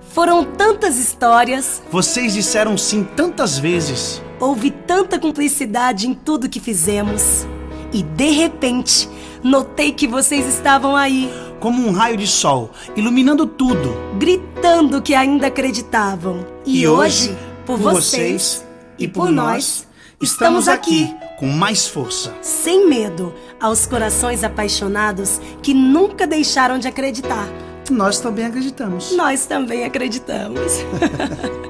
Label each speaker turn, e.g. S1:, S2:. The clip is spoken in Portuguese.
S1: Foram tantas histórias.
S2: Vocês disseram sim tantas vezes.
S1: Houve tanta cumplicidade em tudo que fizemos. E de repente, notei que vocês estavam aí,
S2: Como um raio de sol, iluminando tudo.
S1: gritando que ainda acreditavam. E hoje, por vocês e por nós, estamos aqui,
S2: com mais força.
S1: sem medo, aos corações apaixonados que nunca deixaram de acreditar.
S2: Nós também acreditamos.
S1: Nós também acreditamos.